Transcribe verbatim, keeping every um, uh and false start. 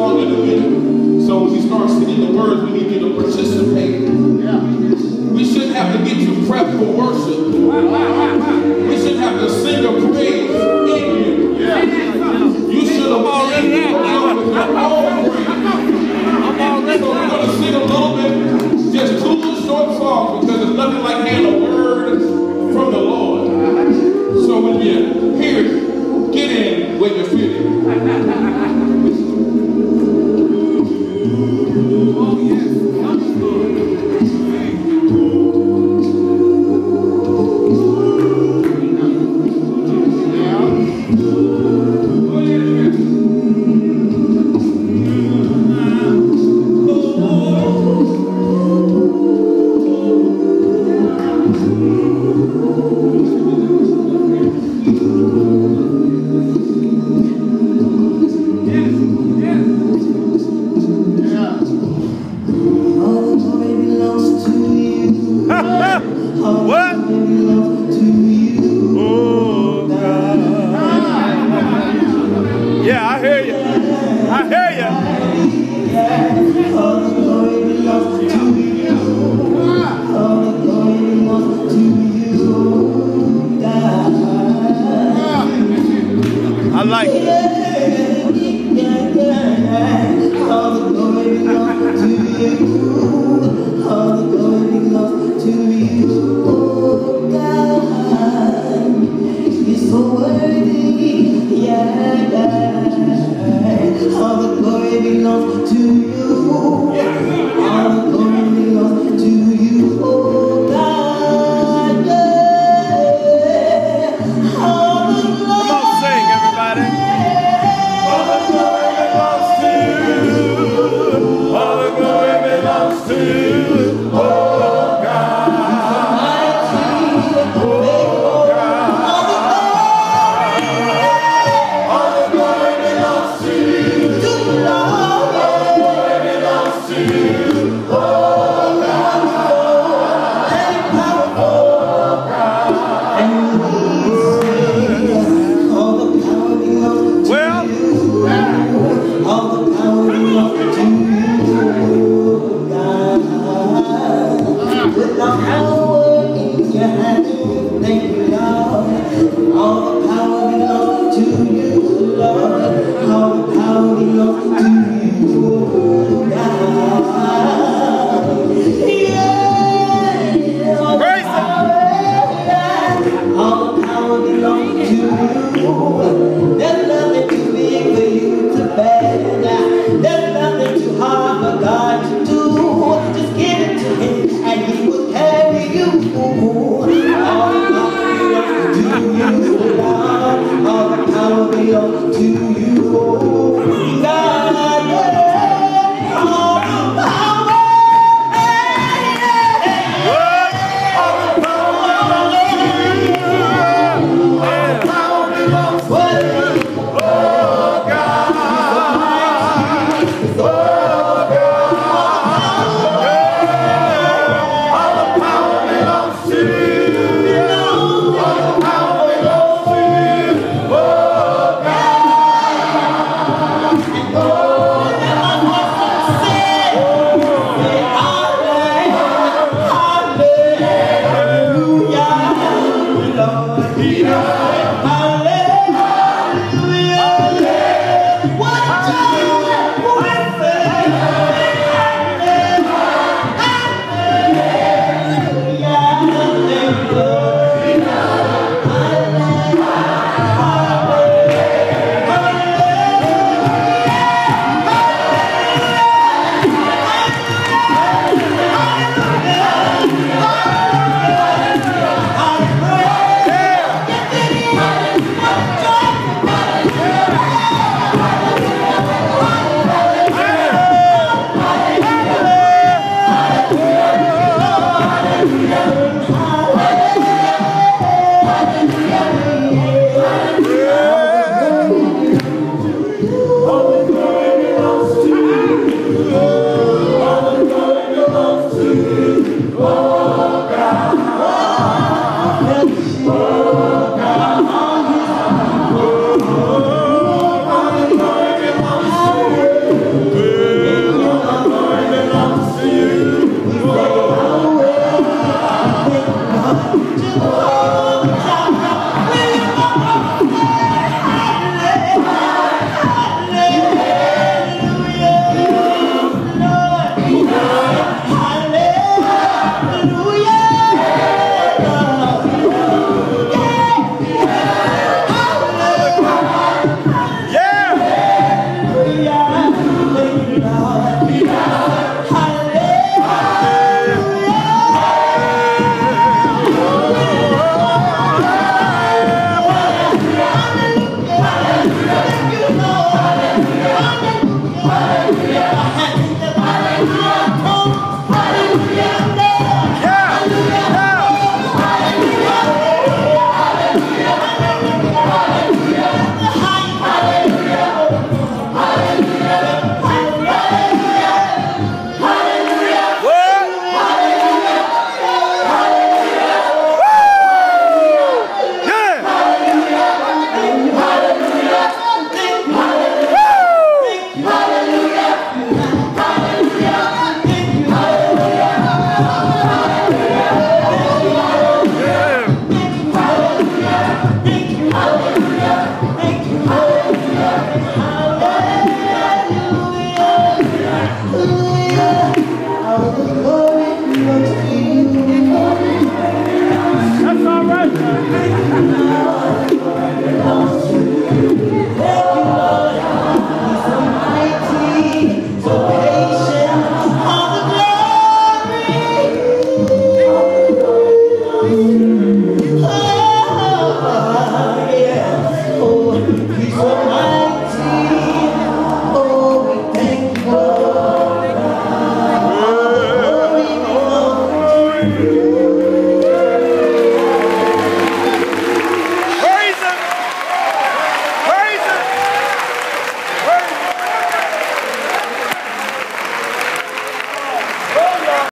Hallelujah. So when we start singing the words, we need you to participate. Yeah. We shouldn't have to get you prepped for worship. We shouldn't have to sing a praise in you. Yeah. You should have already had with your own praise. So we're going to sing a little bit, just two little short songs, because there's nothing like hearing a word from the Lord. So when you hear it, get in when you feel it. Oh, yes. To you.